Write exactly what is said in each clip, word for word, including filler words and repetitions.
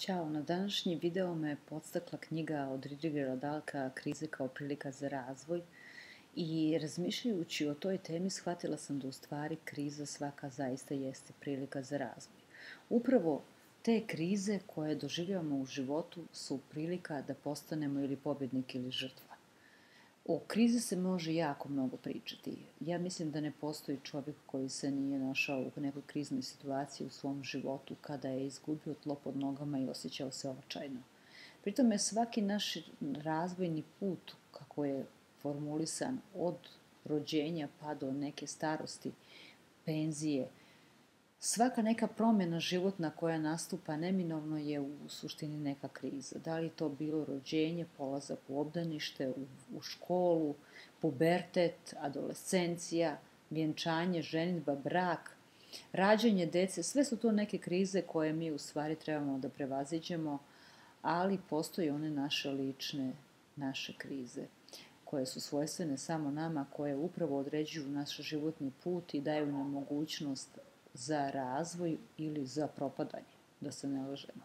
Ćao, na današnji video me podstakla knjiga od Ridgera Dalka Krize kao prilika za razvoj i razmišljajući o toj temi shvatila sam da u stvari kriza svaka zaista jeste prilika za razvoj. Upravo te krize koje doživljavamo u životu su prilika da postanemo ili pobjednik ili žrtva. O krizi se može jako mnogo pričati. Ja mislim da ne postoji čovjek koji se nije našao u nekoj kriznoj situaciji u svom životu kada je izgubio tlo pod nogama i osjećao se očajno. Pritom je svaki naš razvojni put, kako je formulisan od rođenja pa do neke starosti, penzije, svaka neka promjena životna koja nastupa neminovno je u suštini neka kriza. Da li to bilo rođenje, polazak u obdanište, u, u školu, pubertet, adolescencija, vjenčanje, ženidba, brak, rađanje dece, sve su to neke krize koje mi u stvari trebamo da prevaziđemo, ali postoje one naše lične, naše krize koje su svojstvene samo nama, koje upravo određuju naš životni put i daju nam mogućnost za razvoj ili za propadanje, da se ne lažemo.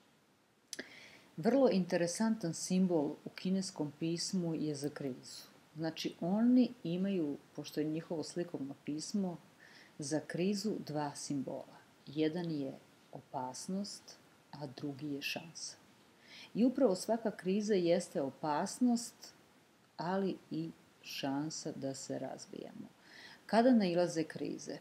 Vrlo interesantan simbol u kineskom pismu je za krizu. Znači, oni imaju, pošto je njihovo slikovno pismo, za krizu dva simbola. Jedan je opasnost, a drugi je šansa. I upravo svaka kriza jeste opasnost, ali i šansa da se razvijamo. Kada nailaze krize?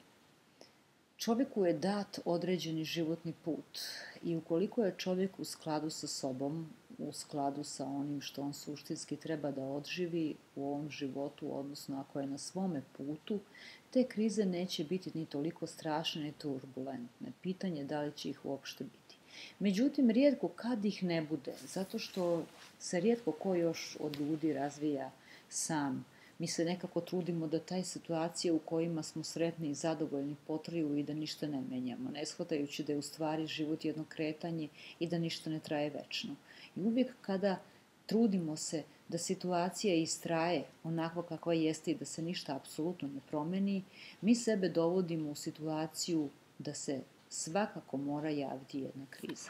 Čovjeku je dat određeni životni put i ukoliko je čovjek u skladu sa sobom, u skladu sa onim što on suštinski treba da odživi u ovom životu, odnosno ako je na svome putu, te krize neće biti ni toliko strašne ni turbulentne. Pitanje je da li će ih uopšte biti. Međutim, rijetko kad ih ne bude, zato što se rijetko ko još od ljudi razvija sam. Mi se nekako trudimo da taj situacije u kojima smo sretni i zadovoljni potraju i da ništa ne menjamo, ne shvatajući da je u stvari život jedno kretanje i da ništa ne traje večno. I uvijek kada trudimo se da situacija istraje onako kakva jeste i da se ništa apsolutno ne promeni, mi sebe dovodimo u situaciju da se svakako mora javiti jedna kriza.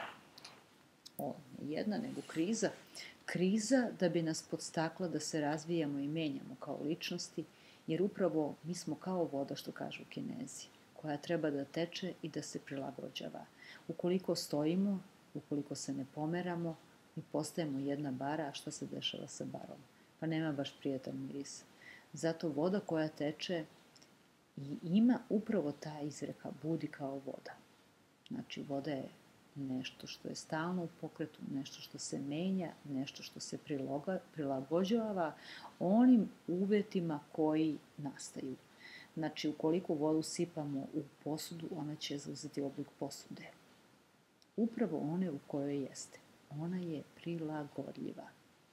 O, ne jedna, nego kriza. Kriza da bi nas podstakla da se razvijamo i menjamo kao ličnosti, jer upravo mi smo kao voda, što kažu Kinezi, koja treba da teče i da se prilagođava. Ukoliko stojimo, ukoliko se ne pomeramo, mi postajemo jedna bara, a šta se dešava sa barom? Pa nema baš prijatan miris. Zato voda koja teče i ima upravo ta izreka, budi kao voda. Znači, voda je nešto što je stalno u pokretu, nešto što se menja, nešto što se prilagođava onim uvjetima koji nastaju. Znači, ukoliko vodu sipamo u posudu, ona će zauzeti oblik posude. Upravo one u kojoj jeste. Ona je prilagodljiva.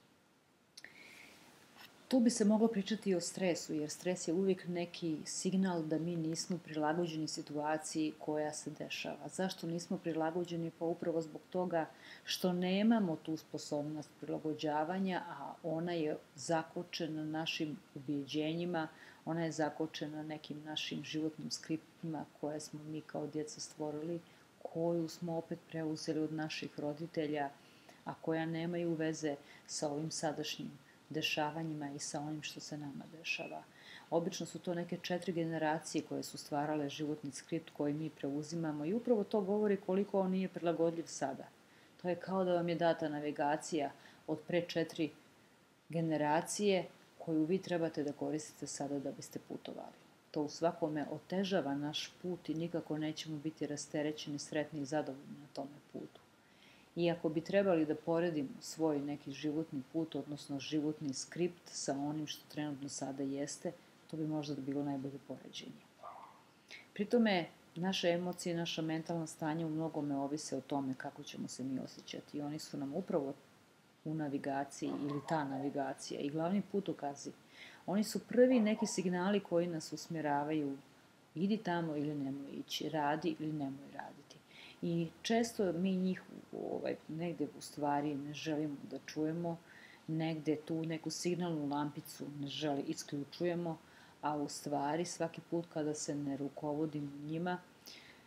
Tu bi se moglo pričati i o stresu, jer stres je uvijek neki signal da mi nismo prilagođeni situaciji koja se dešava. Zašto nismo prilagođeni? Pa upravo zbog toga što nemamo tu sposobnost prilagođavanja, a ona je zakočena našim ubjeđenjima, ona je zakočena nekim našim životnim skriptima koje smo mi kao djeca stvorili, koju smo opet preuzeli od naših roditelja, a koja nemaju veze sa ovim sadašnjim dešavanjima i sa onim što se nama dešava. Obično su to neke četiri generacije koje su stvarale životni skript koji mi preuzimamo i upravo to govori koliko on nije prilagodljiv sada. To je kao da vam je data navigacija od pre četiri generacije koju vi trebate da koristite sada da biste putovali. To u svakome otežava naš put i nikako nećemo biti rasterećeni, sretni i zadovoljni na tome putu. I ako bi trebali da poredimo svoj neki životni put, odnosno životni skript sa onim što trenutno sada jeste, to bi možda bilo najbolje poređenje. Pri tome, naše emocije, naša mentalna stanja u mnogome ovise o tome kako ćemo se mi osjećati. I oni su nam upravo u navigaciji ili ta navigacija i glavni putokazi. Oni su prvi neki signali koji nas usmjeravaju idi tamo ili nemoj ići, radi ili nemoj raditi. I često mi njih ovaj, negde u stvari ne želimo da čujemo, negde tu neku signalnu lampicu ne želi, isključujemo, a u stvari svaki put kada se ne rukovodimo njima,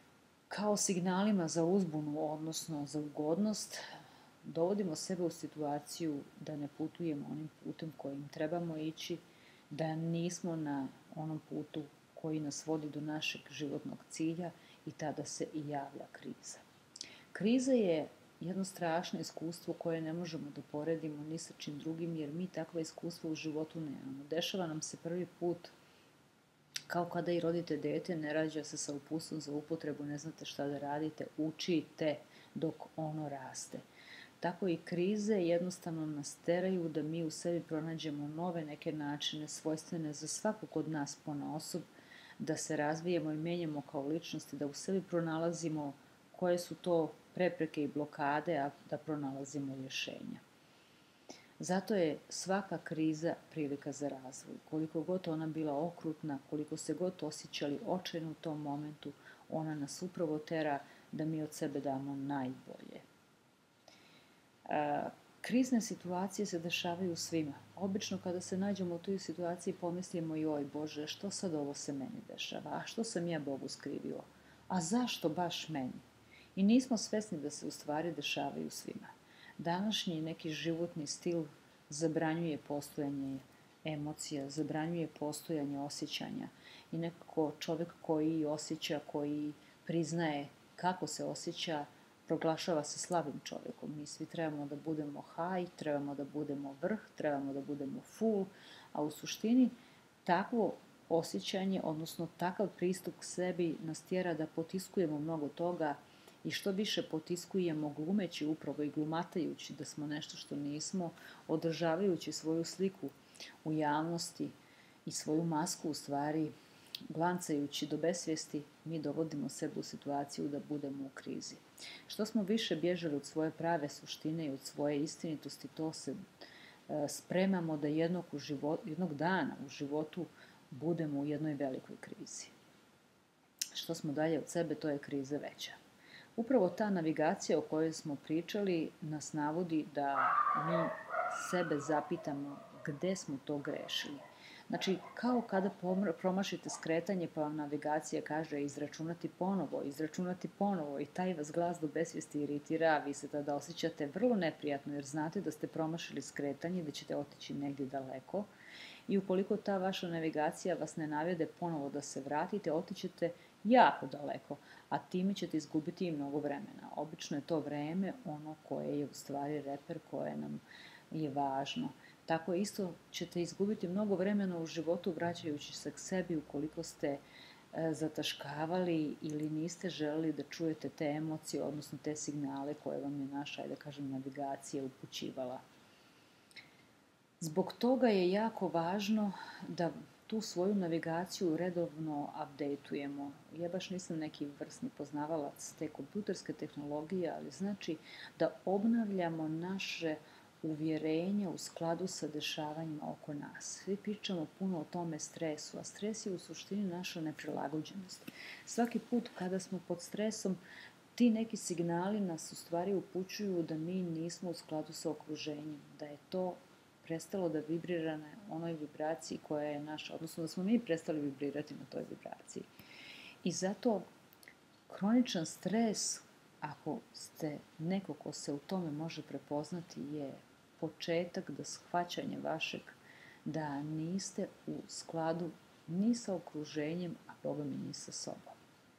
kao signalima za uzbunu, odnosno za ugodnost, dovodimo sebe u situaciju da ne putujemo onim putem kojim trebamo ići, da nismo na onom putu koji nas vodi do našeg životnog cilja i tada se i javlja kriza. Kriza je jedno strašno iskustvo koje ne možemo da poredimo ni sa čim drugim, jer mi takva iskustva u životu nemamo. Dešava nam se prvi put kao kada i rodite dete, ne rađa se sa uputstvom za upotrebu, ne znate šta da radite, učite dok ono raste. Tako i krize jednostavno nas teraju da mi u sebi pronađemo nove neke načine svojstvene za svakog od nas ponaosob, da se razvijemo i menjamo kao ličnosti, da u sebi pronalazimo koje su to prepreke i blokade, a da pronalazimo rješenja. Zato je svaka kriza prilika za razvoj. Koliko god ona bila okrutna, koliko se god osjećali očajno u tom momentu, ona nas upravo tera da mi od sebe damo najbolje. A, krizne situacije se dešavaju svima. Obično kada se nađemo u toj situaciji pomislimo joj Bože, što sad ovo se meni dešava? A što sam ja Bogu skrivio? A zašto baš meni? I nismo svesni da se u stvari dešavaju svima. Današnji neki životni stil zabranjuje postojanje emocija, zabranjuje postojanje osjećanja i nekako čovjek koji osjeća, koji priznaje kako se osjeća, proglašava se slabim čovjekom. Mi svi trebamo da budemo high, trebamo da budemo vrh, trebamo da budemo full, a u suštini takvo osjećanje, odnosno takav pristup k sebi nas tjera da potiskujemo mnogo toga i što više potiskujemo glumeći upravo i glumatajući da smo nešto što nismo, održavajući svoju sliku u javnosti i svoju masku u stvari, glancajući do besvijesti, mi dovodimo sebe u situaciju da budemo u krizi. Što smo više bježali od svoje prave suštine i od svoje istinitosti, to se e, spremamo da jednog, u život, jednog dana u životu budemo u jednoj velikoj krizi. Što smo dalje od sebe, to je kriza veća. Upravo ta navigacija o kojoj smo pričali nas navodi da mi sebe zapitamo gde smo to grešili. Znači, kao kada promašite skretanje pa vam navigacija kaže izračunati ponovo, izračunati ponovo i taj vas glas do besvijesti iritira, a vi se tada osjećate vrlo neprijatno jer znate da ste promašili skretanje, da ćete otići negdje daleko i ukoliko ta vaša navigacija vas ne navede ponovo da se vratite, otićete jako daleko, a time ćete izgubiti i mnogo vremena. Obično je to vreme ono koje je u stvari reper koje nam je važno. Tako isto ćete izgubiti mnogo vremena u životu vraćajući se k sebi ukoliko ste e, zataškavali ili niste želeli da čujete te emocije, odnosno te signale koje vam je naša, ajde da kažem, navigacija upućivala. Zbog toga je jako važno da tu svoju navigaciju redovno updateujemo. Ja baš nisam neki vrsni poznavalac te kompjuterske tehnologije, ali znači da obnavljamo naše uvjerenja u skladu sa dešavanjima oko nas. Svi pričamo puno o tome stresu, a stres je u suštini naša neprilagođenost. Svaki put kada smo pod stresom, ti neki signali nas u stvari upućuju da mi nismo u skladu sa okruženjem, da je to prestalo da vibrira na onoj vibraciji koja je naša, odnosno da smo mi prestali vibrirati na toj vibraciji. I zato kroničan stres, ako ste neko ko se u tome može prepoznati, je početak da shvaćanje vašeg da niste u skladu ni sa okruženjem, a Boga mi ni sa sobom.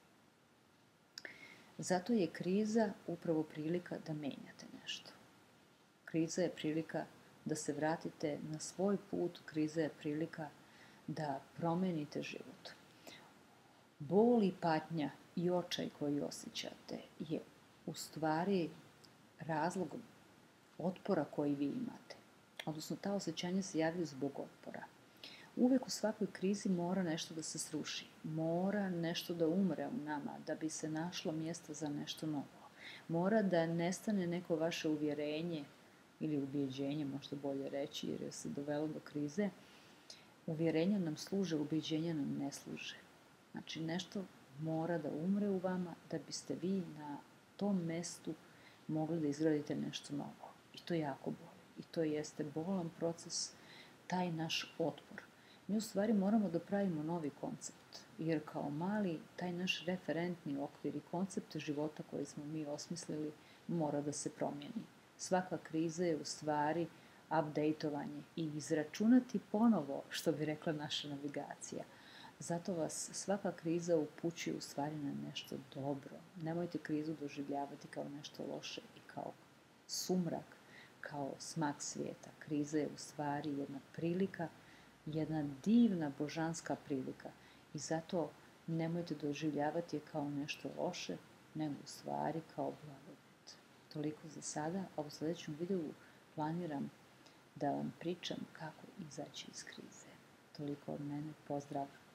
Zato je kriza upravo prilika da menjate nešto. Kriza je prilika da se vratite na svoj put, kriza je prilika da promenite život. Bol i patnja i očaj koji osjećate je u stvari razlog otpora koji vi imate. Odnosno, ta osjećanja se javljaju zbog otpora. Uvijek u svakoj krizi mora nešto da se sruši. Mora nešto da umre u nama da bi se našlo mjesto za nešto novo. Mora da nestane neko vaše uvjerenje ili ubjeđenje, možda bolje reći, jer je se dovelo do krize. Uvjerenja nam služe, ubjeđenja nam ne služe. Znači, nešto mora da umre u vama da biste vi na tom mjestu mogli da izgradite nešto novo. I to jako boli. I to jeste bolan proces, taj naš otpor. Mi u stvari moramo da pravimo novi koncept. jer kao mali taj naš referentni okvir i koncept života koji smo mi osmislili mora da se promijeni. Svaka kriza je u stvari updateovanje i izračunati ponovo, što bi rekla naša navigacija. Zato vas svaka kriza upućuje u stvari na nešto dobro. Nemojte krizu doživljavati kao nešto loše i kao sumrak, kao smak svijeta. Kriza je u stvari jedna prilika, jedna divna božanska prilika i zato nemojte doživljavati je kao nešto loše, nego u stvari kao blagodat. Toliko za sada, a u sljedećem videu planiram da vam pričam kako izaći iz krize. Toliko od mene, pozdrav!